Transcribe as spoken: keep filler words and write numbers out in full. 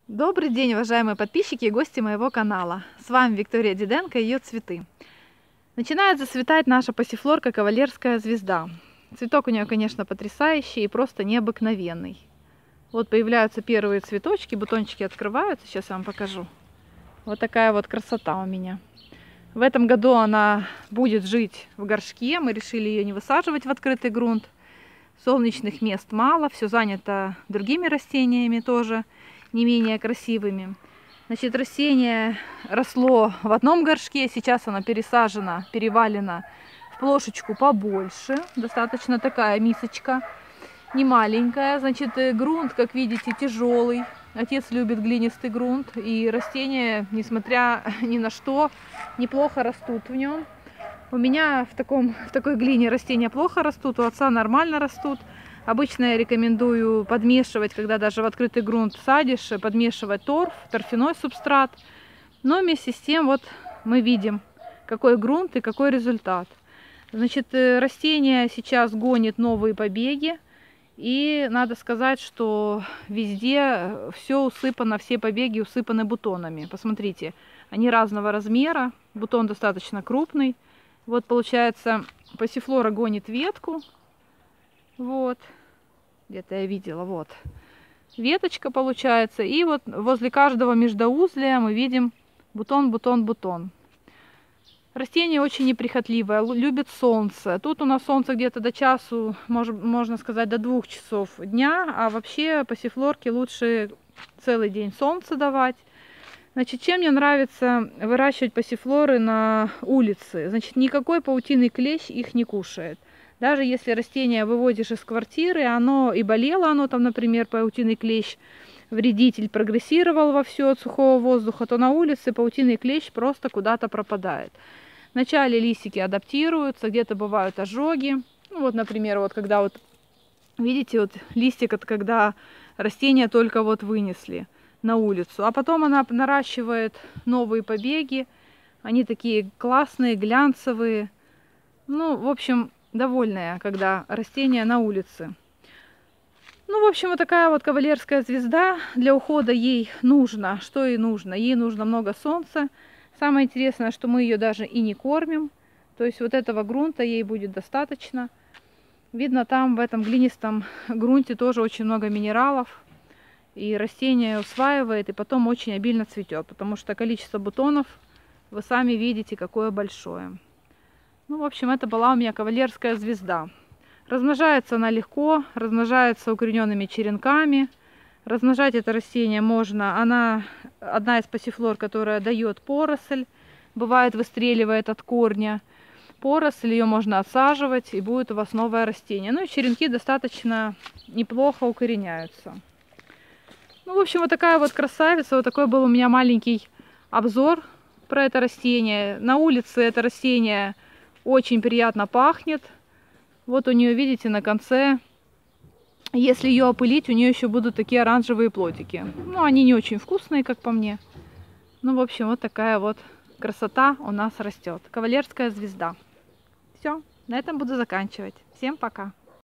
Добрый день, уважаемые подписчики и гости моего канала. С вами Виктория Диденко и ее цветы. Начинает зацветать наша пассифлорка кавалерская звезда. Цветок у нее, конечно, потрясающий и просто необыкновенный. Вот появляются первые цветочки, бутончики открываются. Сейчас я вам покажу. Вот такая вот красота у меня. В этом году она будет жить в горшке. Мы решили ее не высаживать в открытый грунт. Солнечных мест мало, все занято другими растениями тоже, не менее красивыми. Значит, растение росло в одном горшке, сейчас оно пересажено, перевалено в плошечку побольше. Достаточно такая мисочка, не маленькая. Значит, грунт, как видите, тяжелый. Отец любит глинистый грунт, и растения, несмотря ни на что, неплохо растут в нем. У меня в, таком, в такой глине растения плохо растут, у отца нормально растут. Обычно я рекомендую подмешивать, когда даже в открытый грунт садишь, подмешивать торф, торфяной субстрат. Но вместе с тем вот мы видим, какой грунт и какой результат. Значит, растение сейчас гонит новые побеги. И надо сказать, что везде все усыпано, все побеги усыпаны бутонами. Посмотрите, они разного размера, бутон достаточно крупный. Вот получается, пассифлора гонит ветку. Вот, где-то я видела, вот. Веточка получается. И вот возле каждого междоузлия мы видим бутон, бутон, бутон. Растение очень неприхотливое, любит солнце. Тут у нас солнце где-то до часу, можно сказать, до двух часов дня. А вообще пассифлорке лучше целый день солнце давать. Значит, чем мне нравится выращивать пассифлоры на улице? Значит, никакой паутинный клещ их не кушает. Даже если растение выводишь из квартиры, оно и болело, оно там, например, паутинный клещ, вредитель прогрессировал вовсю от сухого воздуха, то на улице паутинный клещ просто куда-то пропадает. Вначале листики адаптируются, где-то бывают ожоги. Ну, вот, например, вот когда вот, видите, вот листик, это когда растение только вот вынесли на улицу, а потом она наращивает новые побеги, они такие классные, глянцевые, ну, в общем, довольная, когда растение на улице. Ну, в общем, вот такая вот кавалерская звезда. Для ухода ей нужно, что ей нужно? Ей нужно много солнца. Самое интересное, что мы ее даже и не кормим, то есть вот этого грунта ей будет достаточно. Видно, там в этом глинистом грунте тоже очень много минералов. И растение усваивает, и потом очень обильно цветет, потому что количество бутонов, вы сами видите, какое большое. Ну, в общем, это была у меня кавалерская звезда. Размножается она легко, размножается укорененными черенками. Размножать это растение можно. Она одна из пассифлор, которая дает поросль, бывает выстреливает от корня. Поросль, ее можно отсаживать, и будет у вас новое растение. Ну и черенки достаточно неплохо укореняются. Ну, в общем, вот такая вот красавица. Вот такой был у меня маленький обзор про это растение. На улице это растение очень приятно пахнет. Вот у нее, видите, на конце, если ее опылить, у нее еще будут такие оранжевые плодики. Ну, они не очень вкусные, как по мне. Ну, в общем, вот такая вот красота у нас растет. Кавалерская звезда. Все, на этом буду заканчивать. Всем пока.